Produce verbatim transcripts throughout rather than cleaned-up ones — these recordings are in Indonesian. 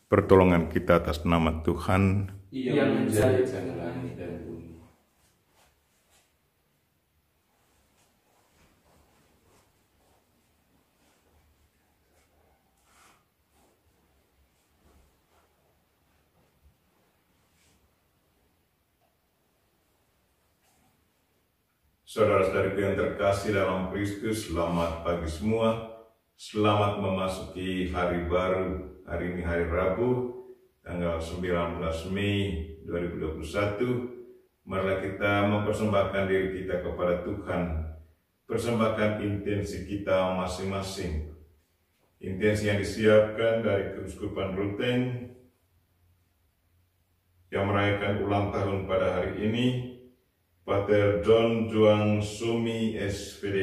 pertolongan kita atas nama Tuhan yang menjadikan langit dan bumi. Saudara-saudariku yang terkasih dalam Kristus, selamat pagi semua. Selamat memasuki hari baru. Hari ini hari Rabu, tanggal sembilan belas Mei dua ribu dua puluh satu. Marilah kita mempersembahkan diri kita kepada Tuhan. Persembahkan intensi kita masing-masing. Intensi yang disiapkan dari Keuskupan Ruteng yang merayakan ulang tahun pada hari ini, Pater John Juan Sumi S P D,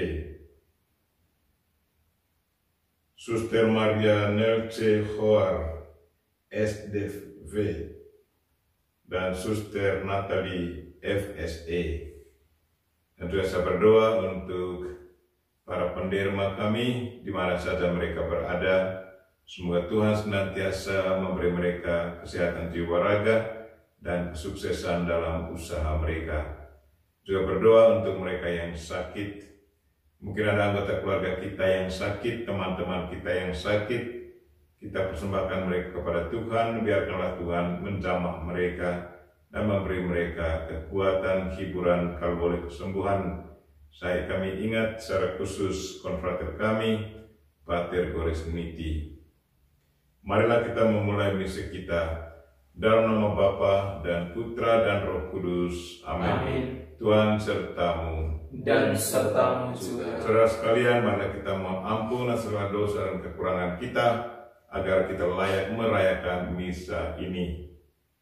Suster Maria Nelce Hoar S D V, dan Suster Natalie F S E. Dan juga saya berdoa untuk para penderma kami di mana saja mereka berada. Semoga Tuhan senantiasa memberi mereka kesehatan jiwa raga dan kesuksesan dalam usaha mereka. Juga berdoa untuk mereka yang sakit. Mungkin ada anggota keluarga kita yang sakit, teman-teman kita yang sakit. Kita persembahkan mereka kepada Tuhan. Biarkanlah Tuhan menjamah mereka dan memberi mereka kekuatan, hiburan, kalau boleh kesembuhan. Saya kami ingat secara khusus konfrater kami, Pater Gores Niti. Marilah kita memulai misi kita dalam nama Bapa dan Putra dan Roh Kudus. Amin. Amin. Tuhan sertamu dan sertamu juga. Saudara sekalian, marilah kita mohon ampun atas segala dosa dan kekurangan kita, agar kita layak merayakan misa ini.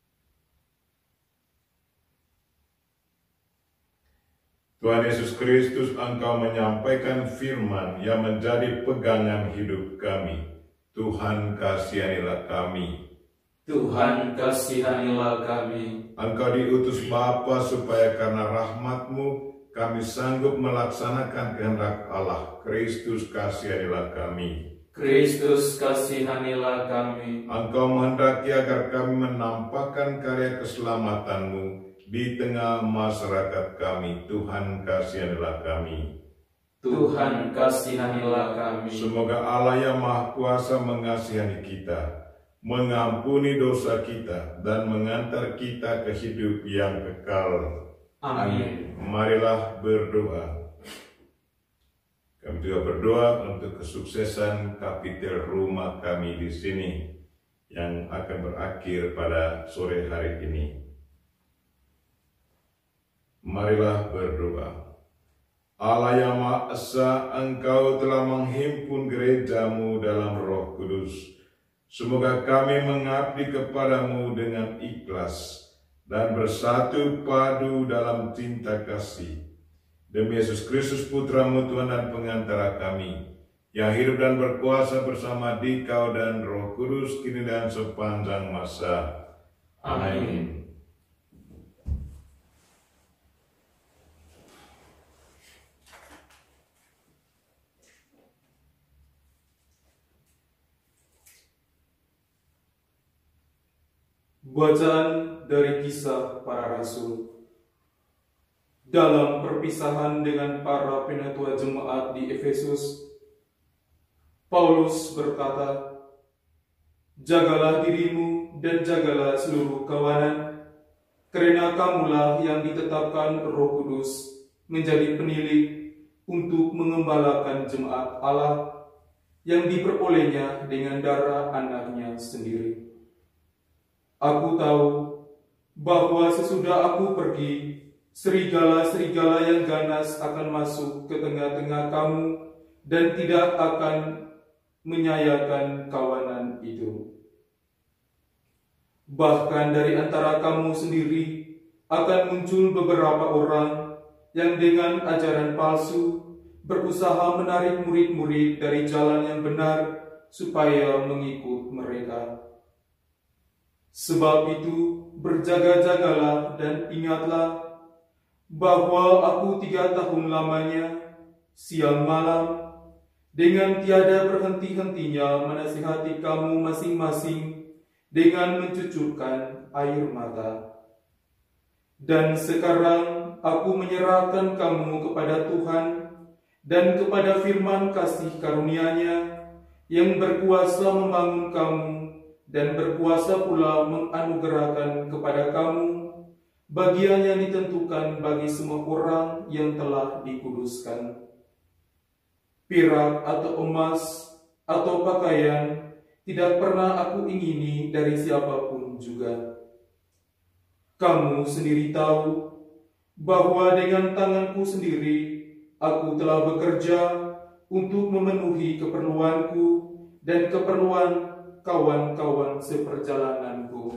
Tuhan Yesus Kristus, Engkau menyampaikan firman yang menjadi pegangan hidup kami. Tuhan, kasihanilah kami. Tuhan, kasihanilah kami. Engkau diutus Bapa supaya karena rahmat-Mu kami sanggup melaksanakan kehendak Allah. Kristus, kasihanilah kami. Kristus, kasihanilah kami. Engkau menghendaki agar kami menampakkan karya keselamatan-Mu di tengah masyarakat kami. Tuhan, kasihanilah kami. Tuhan, kasihanilah kami. Semoga Allah yang Maha Kuasa mengasihani kita, mengampuni dosa kita, dan mengantar kita ke hidup yang kekal. Amin. Marilah berdoa. Kami juga berdoa untuk kesuksesan kapitel rumah kami di sini yang akan berakhir pada sore hari ini. Marilah berdoa. Allah yang Maha Esa, Engkau telah menghimpun gereja-Mu dalam Roh Kudus. Semoga kami mengabdi kepadamu dengan ikhlas dan bersatu padu dalam cinta kasih. Demi Yesus Kristus Putra-Mu, Tuhan dan pengantara kami, yang hidup dan berkuasa bersama Dikau dan Roh Kudus, kini dan sepanjang masa. Amin. Bacaan dari Kisah Para Rasul. Dalam perpisahan dengan para penatua jemaat di Efesus, Paulus berkata, "Jagalah dirimu dan jagalah seluruh kawanan, karena kamulah yang ditetapkan Roh Kudus menjadi penilik untuk mengembalakan jemaat Allah yang diperolehnya dengan darah anaknya sendiri. Aku tahu bahwa sesudah aku pergi, serigala-serigala yang ganas akan masuk ke tengah-tengah kamu dan tidak akan menyayangi kawanan itu. Bahkan dari antara kamu sendiri akan muncul beberapa orang yang dengan ajaran palsu berusaha menarik murid-murid dari jalan yang benar supaya mengikut mereka. Sebab itu, berjaga-jagalah dan ingatlah bahwa aku tiga tahun lamanya, siang malam, dengan tiada berhenti-hentinya menasihati kamu masing-masing dengan mencucurkan air mata. Dan sekarang aku menyerahkan kamu kepada Tuhan dan kepada firman kasih karunia-Nya yang berkuasa membangun kamu dan berkuasa pula menganugerahkan kepada kamu bagian yang ditentukan bagi semua orang yang telah dikuduskan. Perak atau emas atau pakaian tidak pernah aku ingini dari siapapun juga. Kamu sendiri tahu bahwa dengan tanganku sendiri aku telah bekerja untuk memenuhi keperluanku dan keperluan kawan-kawan seperjalananku.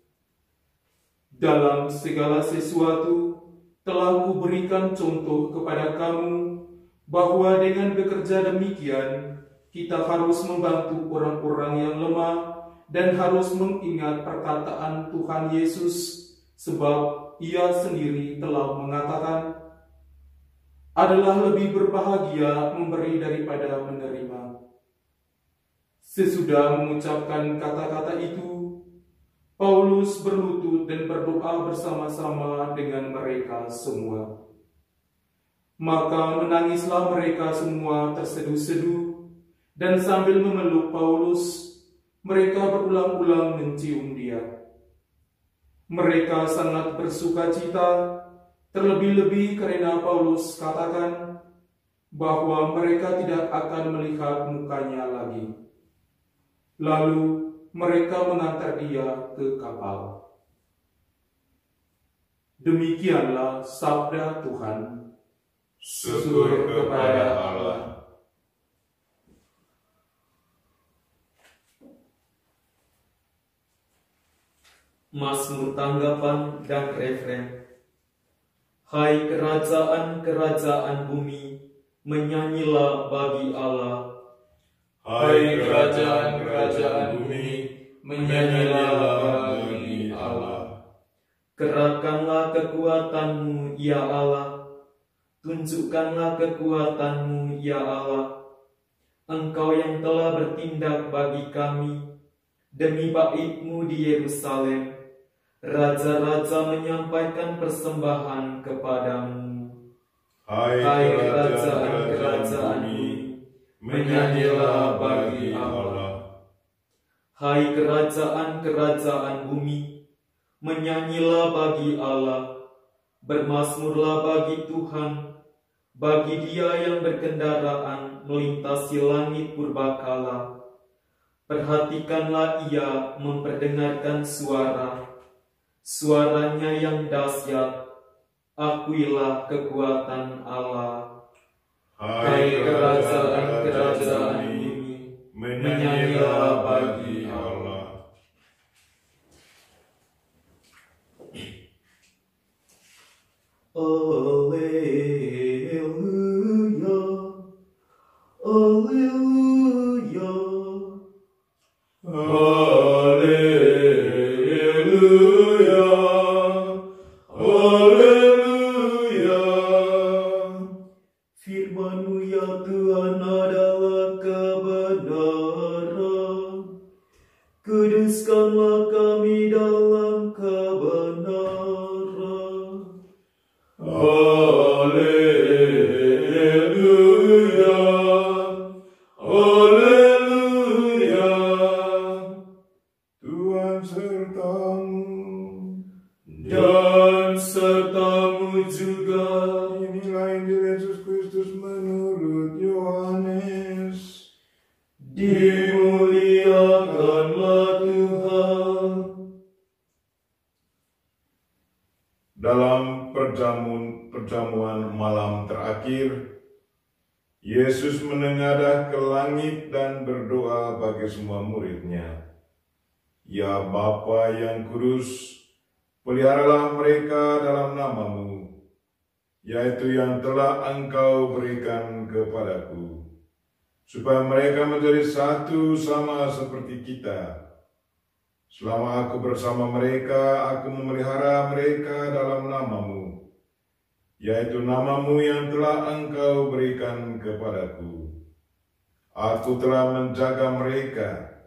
Dalam segala sesuatu telah kuberikan contoh kepada kamu bahwa dengan bekerja demikian kita harus membantu orang-orang yang lemah dan harus mengingat perkataan Tuhan Yesus, sebab Ia sendiri telah mengatakan, adalah lebih berbahagia memberi daripada menerima. Sesudah mengucapkan kata-kata itu, Paulus berlutut dan berdoa bersama-sama dengan mereka semua. Maka menangislah mereka semua terseduh-seduh, dan sambil memeluk Paulus, mereka berulang-ulang mencium dia. Mereka sangat bersukacita, terlebih-lebih karena Paulus katakan bahwa mereka tidak akan melihat mukanya lagi. Lalu mereka mengantar dia ke kapal. Demikianlah sabda Tuhan. Syukur kepada Allah. Mazmur tanggapan dan refren. Hai kerajaan-kerajaan bumi, menyanyilah bagi Allah. Hai kerajaan-kerajaan bumi, menyanyilah bagi Allah. Kerahkanlah kekuatanmu, ya Allah. Tunjukkanlah kekuatanmu, ya Allah. Engkau yang telah bertindak bagi kami, demi baikmu di Yerusalem. Raja-raja menyampaikan persembahan kepadamu. Hai kerajaan-kerajaan bumi, menyanyilah bagi Allah. Hai kerajaan-kerajaan bumi, menyanyilah bagi Allah. Bermazmurlah bagi Tuhan, bagi Dia yang berkendaraan melintasi langit purbakala. Perhatikanlah Ia memperdengarkan suara, suaranya yang dahsyat. Akuilah kekuatan Allah. Hai kerajaan-kerajaan bumi, menyanyilah bagi Allah. Alleluia, Alleluia, Alleluia, Alleluia. Firman-Mu ya Tuhan adalah kebenaran. Kuduskanlah kami dalam kebenaran. Alleluia, Alleluia. Tuhan sertamu Dan sertamu juga. Inilah Injil Yesus Kristus menurut Yohanes. Dimuliakanlah Tuhan. Dalam perjamuan, perjamuan malam terakhir, Yesus menengadah ke langit dan berdoa bagi semua murid-Nya. Ya Bapa yang kudus, peliharalah mereka dalam nama-Mu, yaitu yang telah Engkau berikan kepadaku, supaya mereka menjadi satu sama seperti kita. Selama aku bersama mereka, aku memelihara mereka dalam nama-Mu, yaitu nama-Mu yang telah Engkau berikan kepadaku. Aku telah menjaga mereka,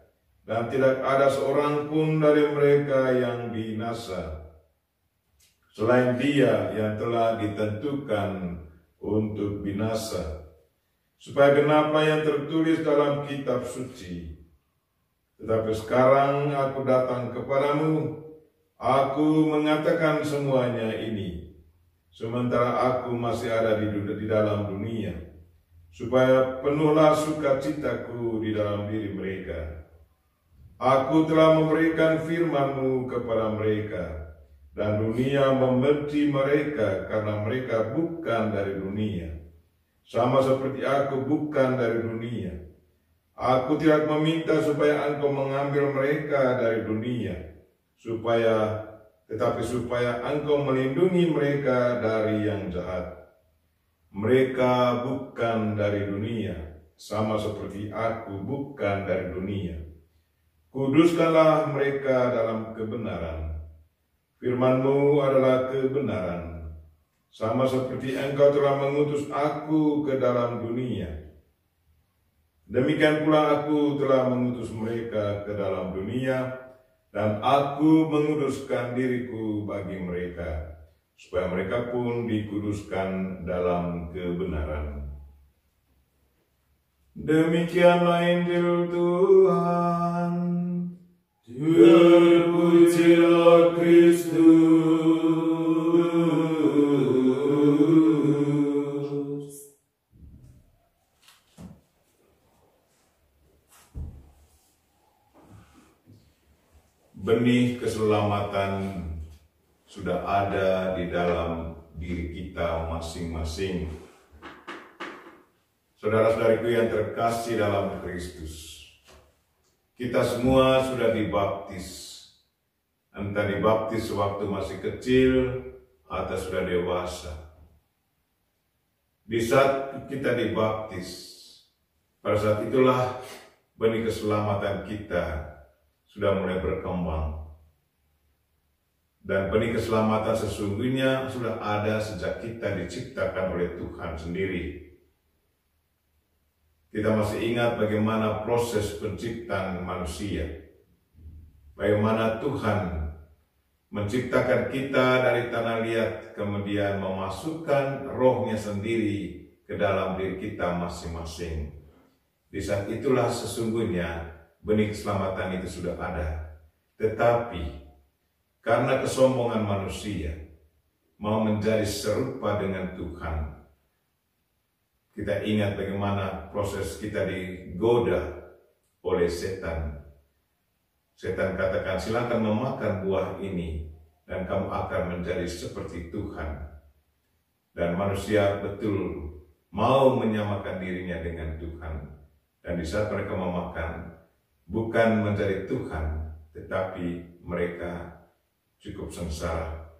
dan tidak ada seorang pun dari mereka yang binasa, selain Dia yang telah ditentukan untuk binasa, supaya genaplah yang tertulis dalam kitab suci. Tetapi sekarang aku datang kepadamu, aku mengatakan semuanya ini, sementara aku masih ada di, di dalam dunia, supaya penuhlah sukacitaku di dalam diri mereka. Aku telah memberikan firman-Mu kepada mereka, dan dunia membenci mereka karena mereka bukan dari dunia, sama seperti aku bukan dari dunia. Aku tidak meminta supaya Engkau mengambil mereka dari dunia, supaya tetapi supaya Engkau melindungi mereka dari yang jahat. Mereka bukan dari dunia, sama seperti aku bukan dari dunia. Kuduskanlah mereka dalam kebenaran. Firman-Mu adalah kebenaran, sama seperti Engkau telah mengutus aku ke dalam dunia. Demikian pula aku telah mengutus mereka ke dalam dunia, dan aku menguduskan diriku bagi mereka, supaya mereka pun dikuduskan dalam kebenaran. Demikianlah Injil Tuhan. Terpujilah Kristus. Benih keselamatan sudah ada di dalam diri kita masing-masing. Saudara-saudariku yang terkasih dalam Kristus, kita semua sudah dibaptis, entah dibaptis waktu masih kecil atau sudah dewasa. Di saat kita dibaptis, pada saat itulah benih keselamatan kita sudah mulai berkembang. Dan benih keselamatan sesungguhnya sudah ada sejak kita diciptakan oleh Tuhan sendiri. Kita masih ingat bagaimana proses penciptaan manusia. Bagaimana Tuhan menciptakan kita dari tanah liat, kemudian memasukkan rohnya sendiri ke dalam diri kita masing-masing. Di saat itulah sesungguhnya benih keselamatan itu sudah ada. Tetapi karena kesombongan manusia mau menjadi serupa dengan Tuhan, kita ingat bagaimana proses kita digoda oleh setan. Setan katakan, silakan memakan buah ini dan kamu akan menjadi seperti Tuhan. Dan manusia betul mau menyamakan dirinya dengan Tuhan. Dan di saat mereka memakan, bukan menjadi Tuhan, tetapi mereka cukup sengsara.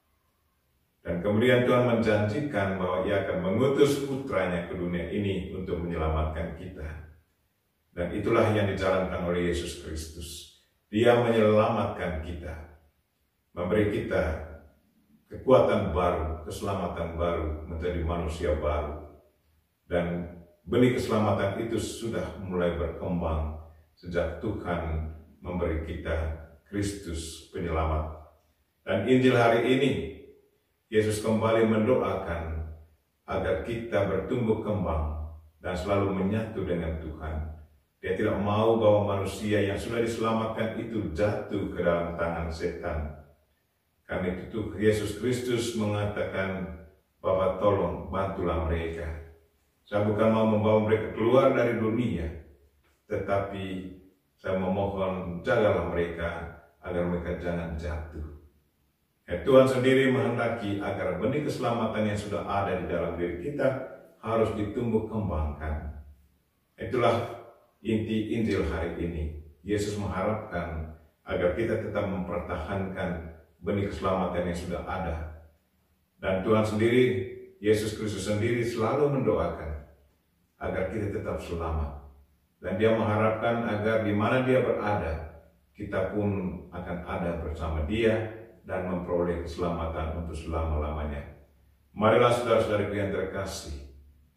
Dan kemudian Tuhan menjanjikan bahwa Ia akan mengutus putranya ke dunia ini untuk menyelamatkan kita. Dan itulah yang dijalankan oleh Yesus Kristus. Dia menyelamatkan kita, memberi kita kekuatan baru, keselamatan baru, menjadi manusia baru. Dan benih keselamatan itu sudah mulai berkembang sejak Tuhan memberi kita Kristus penyelamat. Dan Injil hari ini, Yesus kembali mendoakan agar kita bertumbuh kembang dan selalu menyatu dengan Tuhan. Dia tidak mau bahwa manusia yang sudah diselamatkan itu jatuh ke dalam tangan setan. Karena itu Yesus Kristus mengatakan, Bapa tolong bantulah mereka. Saya bukan mau membawa mereka keluar dari dunia, tetapi saya memohon jagalah mereka agar mereka jangan jatuh. Ya, Tuhan sendiri menghendaki agar benih keselamatan yang sudah ada di dalam diri kita harus ditumbuh kembangkan. Itulah inti Injil hari ini. Yesus mengharapkan agar kita tetap mempertahankan benih keselamatan yang sudah ada. Dan Tuhan sendiri, Yesus Kristus sendiri selalu mendoakan agar kita tetap selamat. Dan Dia mengharapkan agar di mana Dia berada, kita pun akan ada bersama Dia dan memperoleh keselamatan untuk selama-lamanya. Marilah saudara-saudariku yang terkasih,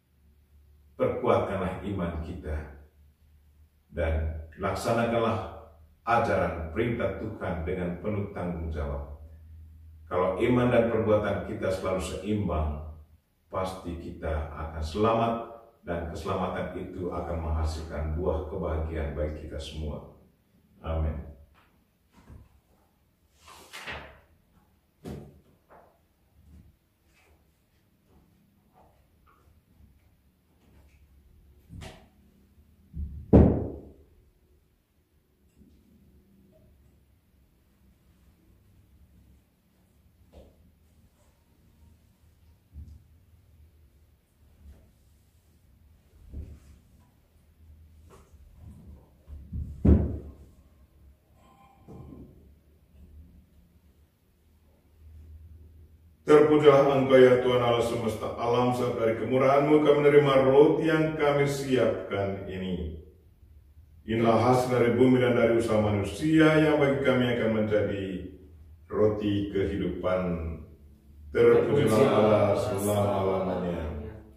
perkuatkanlah iman kita dan laksanakanlah ajaran perintah Tuhan dengan penuh tanggung jawab. Kalau iman dan perbuatan kita selalu seimbang, pasti kita akan selamat, dan keselamatan itu akan menghasilkan buah kebahagiaan bagi kita semua. Amin. Terpujilah Engkau ya Tuhan Allah semesta alam, sebab dari kemurahan-Mu kami menerima roti yang kami siapkan ini. Inilah hasil dari bumi dan dari usaha manusia yang bagi kami akan menjadi roti kehidupan. Terpujilah Allah selama-lamanya.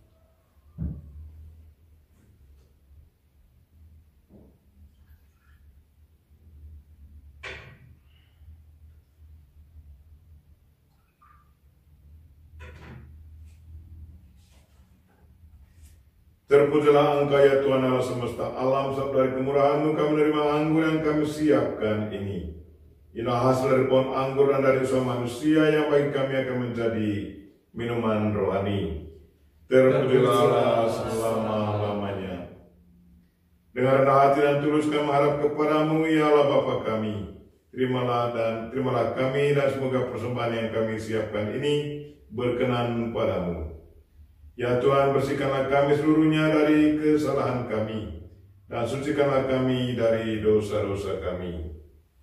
Terpujilah Engkau ya Tuhan Allah semesta alam, sebab dari kemurahan-Mu kami menerima anggur yang kami siapkan ini. Inilah hasil dari pohon anggur dan dari usaha manusia yang bagi kami akan menjadi minuman rohani. Terpujilah Allah selama-lamanya. Dengan rendah hati dan tulus kami mengharap kepadamu, ya Allah Bapa kami. Terimalah dan terimalah kami, dan semoga persembahan yang kami siapkan ini berkenan padamu. Ya Tuhan, bersihkanlah kami seluruhnya dari kesalahan kami, dan sucikanlah kami dari dosa-dosa kami.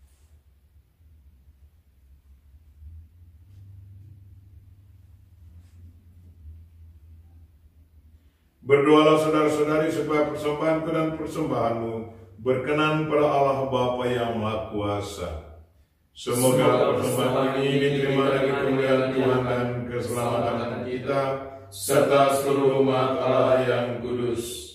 Berdoalah saudara-saudari supaya persembahanku dan persembahanmu berkenan pada Allah Bapa yang Maha Kuasa. Semoga persembahan ini diterima dari kemuliaan Tuhan dan keselamatan kita, serta seluruh umat Allah yang kudus.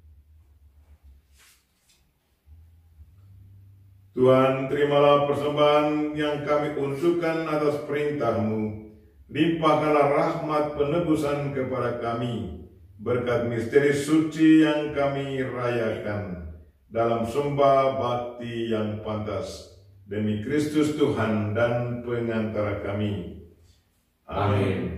Tuhan, terimalah persembahan yang kami untukkan atas perintah-Mu. Limpahkanlah rahmat penebusan kepada kami, berkat misteri suci yang kami rayakan dalam sembah bakti yang pantas, demi Kristus Tuhan dan pengantara kami. Amin.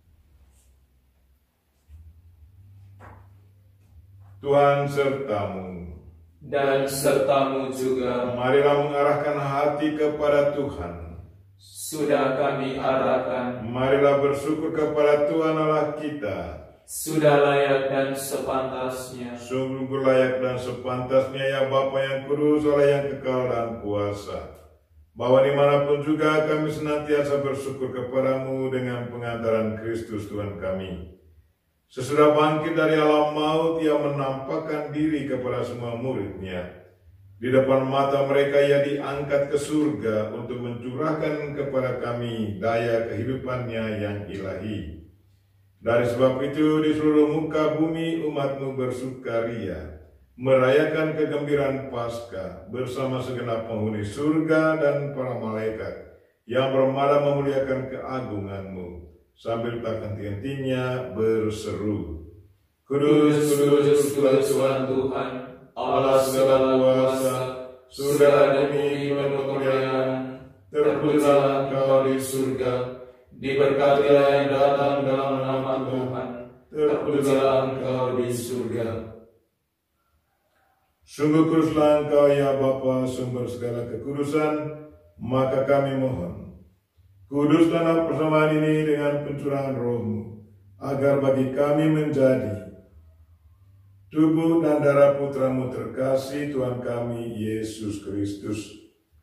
Tuhan sertamu, dan sertamu juga. Marilah mengarahkan hati kepada Tuhan. Sudah kami arahkan. Marilah bersyukur kepada Tuhan Allah kita. Sudah layak dan sepantasnya. Sungguh layak dan sepantasnya ya Bapa yang kudus, Allah yang kekal dan kuasa, bahwa dimanapun juga kami senantiasa bersyukur kepadamu dengan pengantaran Kristus Tuhan kami. Sesudah bangkit dari alam maut, ia menampakkan diri kepada semua murid-Nya. Di depan mata mereka ia diangkat ke surga untuk mencurahkan kepada kami daya kehidupannya yang ilahi. Dari sebab itu di seluruh muka bumi umat-Mu bersukaria, merayakan kegembiraan Paskah bersama segenap penghuni surga dan para malaikat yang bermara memuliakan keagungan-Mu, sambil tak henti-hentinya berseru, Kudus, kudus, kudus Tuhan Tuhan, Allah segala kuasa, surga dan bumi penuh kemuliaan. Terpujilah Engkau di surga, diberkatilah yang datang dalam nama Tuhan. Terpujilah Engkau di surga. Sungguh kuduslah Engkau ya Bapa, sumber segala kekudusan, maka kami mohon, kuduskanlah persembahan ini dengan pencurahan Roh-Mu, agar bagi kami menjadi tubuh dan darah Putra-Mu terkasih, Tuhan kami Yesus Kristus.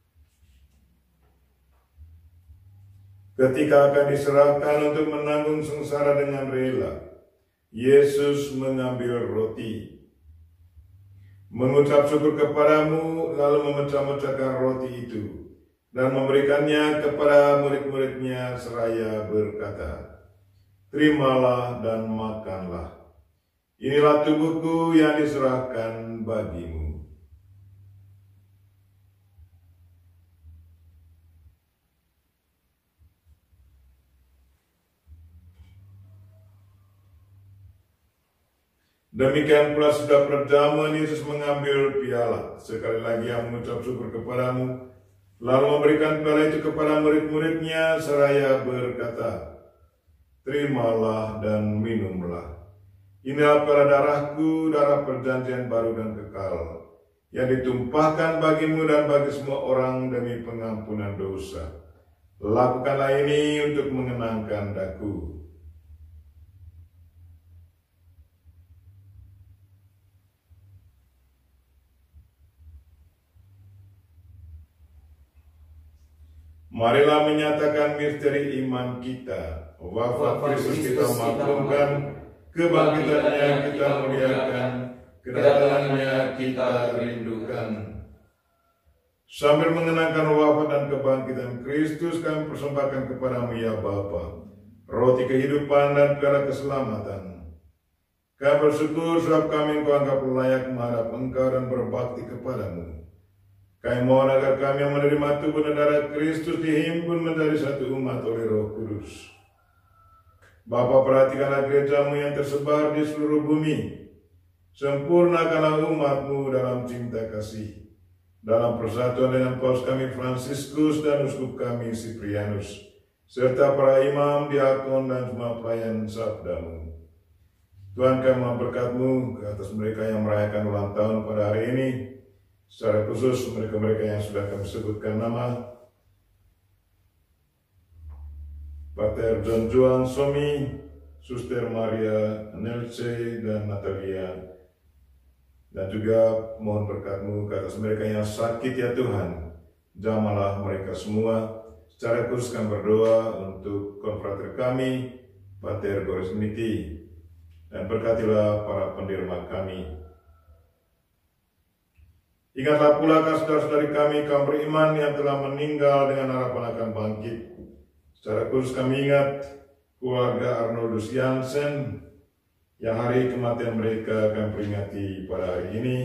Ketika akan diserahkan untuk menanggung sengsara dengan rela, Yesus mengambil roti, mengucap syukur kepadamu, lalu memecah-mecahkan roti itu dan memberikannya kepada murid-murid-Nya seraya berkata, Terimalah dan makanlah. Inilah tubuhku yang diserahkan bagimu. Demikian pula sudah perjamuan Yesus mengambil piala. Sekali lagi ia mengucap syukur kepadamu, lalu memberikan piala itu kepada murid-muridnya seraya berkata, terimalah dan minumlah. Inilah piala darahku, darah perjanjian baru dan kekal, yang ditumpahkan bagimu dan bagi semua orang demi pengampunan dosa. Lakukanlah ini untuk mengenangkan daku. Marilah menyatakan misteri iman kita. Wafat Kristus kita maklumkan, kebangkitannya kita muliakan, kedatangannya kita rindukan. Sambil mengenangkan wafat dan kebangkitan Kristus, kami persembahkan kepadamu ya Bapa, roti kehidupan dan piala keselamatan. Kami bersyukur sebab kami Engkau anggap layak menghadap Engkau dan berbakti kepadamu. Kami mohon agar kami yang menerima tubuh dan darah Kristus dihimpun menjadi satu umat oleh Roh Kudus. Bapa, perhatikanlah gerejamu yang tersebar di seluruh bumi. Sempurnakanlah umatmu dalam cinta kasih, dalam persatuan dengan Paus kami Fransiskus dan Uskup kami Siprianus, serta para imam, diakon, dan semua pelayan sabdamu. Tuhan, kami mohon berkat-Mu ke atas mereka yang merayakan ulang tahun pada hari ini, secara khusus mereka-mereka yang sudah kami sebutkan nama, Pater John Juan Somi, Suster Maria Nelce dan Natalia, dan juga mohon berkat-Mu ke atas mereka yang sakit ya Tuhan. Jamahlah mereka semua. Secara khusus kami berdoa untuk konfrater kami, Pater Goris Miti, dan berkatilah para penderma kami. Ingatlah pula saudara-saudari kami kaum beriman yang telah meninggal dengan harapan akan bangkit. Secara khusus kami ingat keluarga Arnoldus Jansen yang hari kematian mereka akan peringati pada hari ini.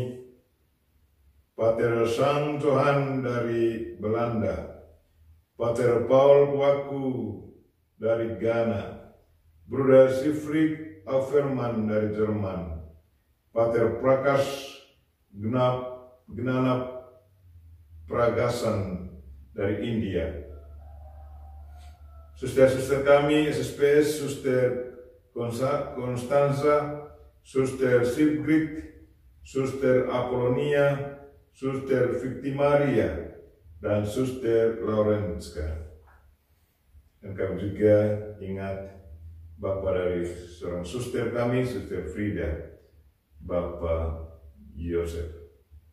Pater Sang Johan dari Belanda, Pater Paul Waku dari Ghana, Bruder Siegfried Auferman dari Jerman, Pater Prakash Gnap Gnana Pragasan dari India, suster-suster kami S S P S, Suster Konstanza, Suster Sigrid, Suster Apolonia, Suster Victimaria, dan Suster Laurenska. Dan kami juga ingat Bapak dari seorang suster kami, Suster Frida, Bapak Yosef.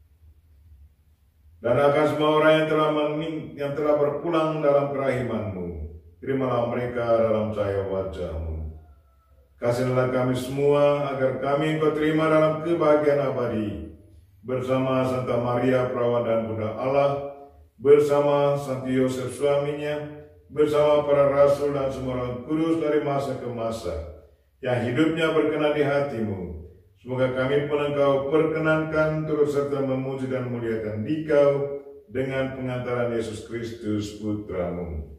Dan akan semua orang yang telah mening, yang telah berpulang dalam kerahiman-Mu, terimalah mereka dalam cahaya wajah-Mu. Kasihilah kami semua agar kami Engkau terima dalam kebahagiaan abadi, bersama Santa Maria Perawan dan Bunda Allah, bersama Santo Yosef suaminya, bersama para rasul dan semua orang kudus dari masa ke masa, yang hidupnya berkenan di hati-Mu. Semoga kami pun Engkau perkenankan turut serta memuji dan muliakan Dikau dengan pengantaran Yesus Kristus Putra-Mu.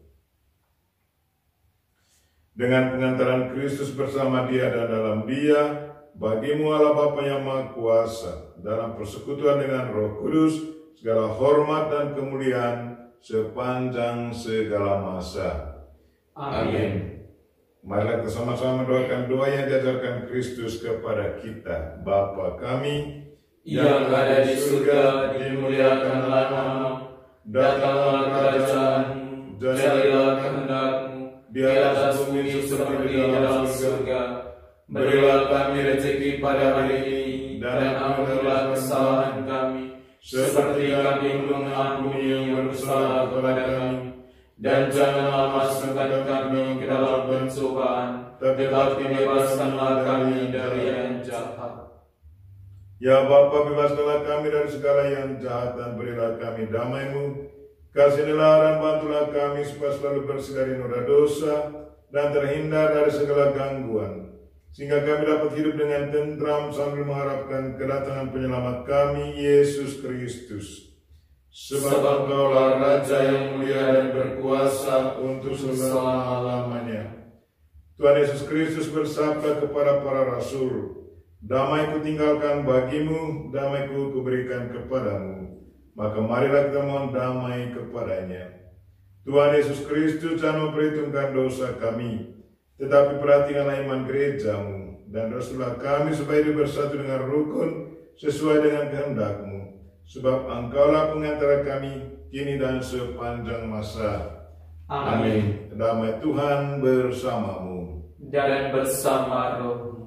Dengan pengantaran Kristus bersama Dia dan dalam Dia, bagi-Mu Allah Bapa yang Maha Kuasa, dalam persekutuan dengan Roh Kudus, segala hormat dan kemuliaan sepanjang segala masa. Amin. Marilah kita sama-sama mendoakan doa yang diajarkan Kristus kepada kita. Bapa kami yang ada di surga, dimuliakanlah namamu, datanglah kerajaan-Mu, jadilah kehendak-Mu di atas bumi seperti di dalam surga. Berilah kami rezeki pada hari ini, dan ampunilah kesalahan kami, seperti kami mengampuni yang bersalah kepada kami. Dan janganlah masukkan kami ke dalam pencobaan, tetapi bebaskanlah kami dari yang jahat. Ya Bapa, bebaskanlah kami dari segala yang jahat dan berilah kami damai-Mu. Kasihanilah dan bantulah kami supaya selalu bersih dari noda dosa dan terhindar dari segala gangguan, sehingga kami dapat hidup dengan tentram sambil mengharapkan kedatangan penyelamat kami, Yesus Kristus. Sebab Engkaulah Raja yang mulia dan berkuasa untuk selama-lamanya. Tuhan Yesus Kristus bersabda kepada para rasul, Damai kutinggalkan bagimu, damai-Ku kuberikan kepadamu. Maka marilah kita mohon damai kepadanya. Tuhan Yesus Kristus jangan memperhitungkan dosa kami, tetapi perhatikanlah iman gerejamu, dan restulah kami supaya hidup bersatu dengan rukun sesuai dengan kehendak-Mu. Sebab Engkaulah pengantara kami kini dan sepanjang masa. Amin. Damai Tuhan bersamamu dan bersama rohmu.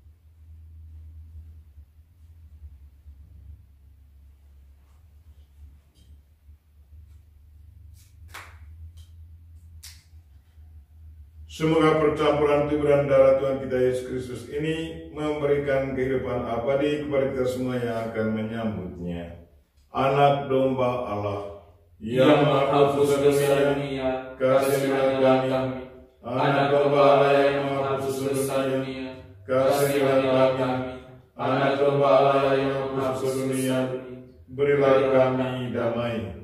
Semoga percampuran tubuh dan darah Tuhan kita Yesus Kristus ini memberikan kehidupan abadi kepada kita semua yang akan menyambutnya. Anak domba Allah yang menghapus dosa dunia, kasihilah kami. Anak domba Allah yang menghapus dosa dunia, kasihilah kami. Anak domba Allah yang menghapus dunia, berilah kami damai.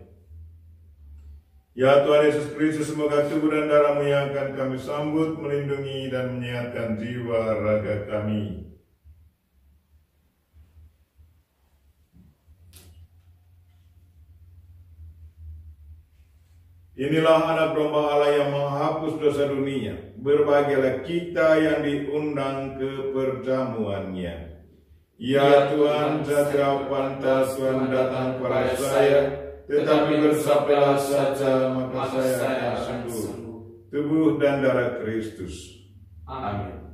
Ya Tuhan Yesus Kristus, semoga tubuh dan darah-Mu yang akan kami sambut melindungi dan menyehatkan jiwa raga kami. Inilah anak domba Allah yang menghapus dosa dunia. Berbahagialah kita yang diundang ke perjamuannya. Ya Tuhan, jika pantas Tuhan datang kepada saya, tetapi bersabdalah saja, maka saya akan sembuh. Tubuh dan darah Kristus. Amin.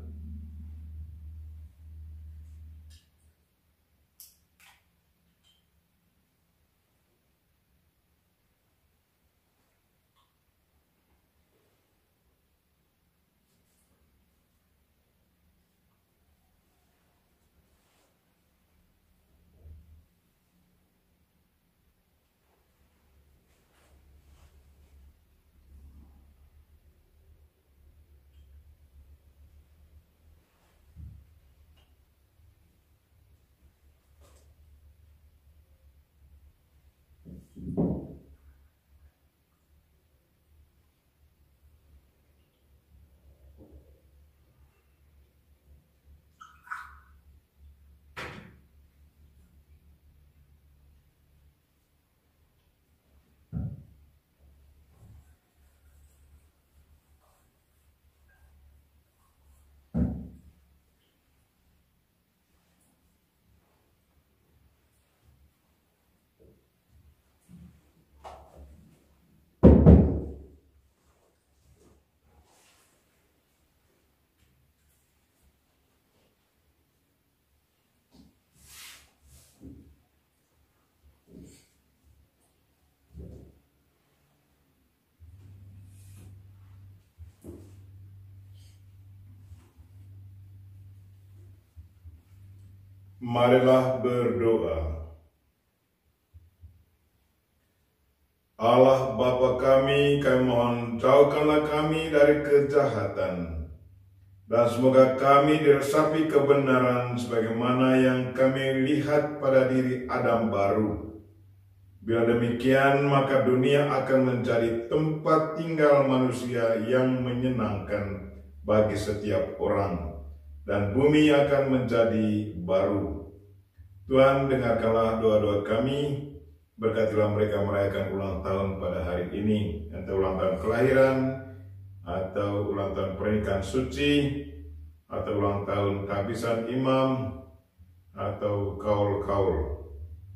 Marilah berdoa. Allah Bapa kami, kami mohon jauhkanlah kami dari kejahatan, dan semoga kami diresapi kebenaran sebagaimana yang kami lihat pada diri Adam baru. Bila demikian, maka dunia akan menjadi tempat tinggal manusia yang menyenangkan bagi setiap orang, dan bumi akan menjadi baru. Tuhan, dengarkanlah doa-doa kami, berkatilah mereka merayakan ulang tahun pada hari ini, entah ulang tahun kelahiran, atau ulang tahun pernikahan suci, atau ulang tahun kehabisan imam, atau kaul-kaul.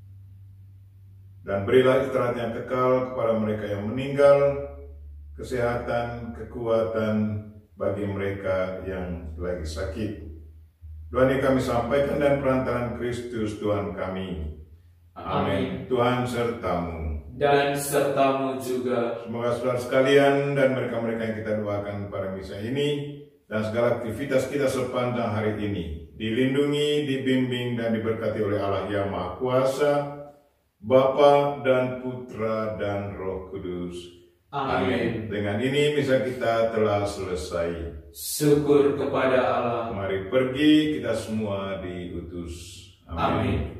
Dan berilah istirahat yang kekal kepada mereka yang meninggal, kesehatan, kekuatan bagi mereka yang lagi sakit. Doa ini kami sampaikan dan perantaraan Kristus Tuhan kami. Amin. Tuhan sertamu. Dan sertamu juga. Semoga saudara sekalian dan mereka-mereka yang kita doakan pada misa ini dan segala aktivitas kita sepanjang hari ini dilindungi, dibimbing, dan diberkati oleh Allah yang Maha Kuasa, Bapa dan Putra dan Roh Kudus. Amin. Dengan ini misa kita telah selesai. Syukur kepada Allah. Mari pergi, kita semua diutus. Amin. Amin.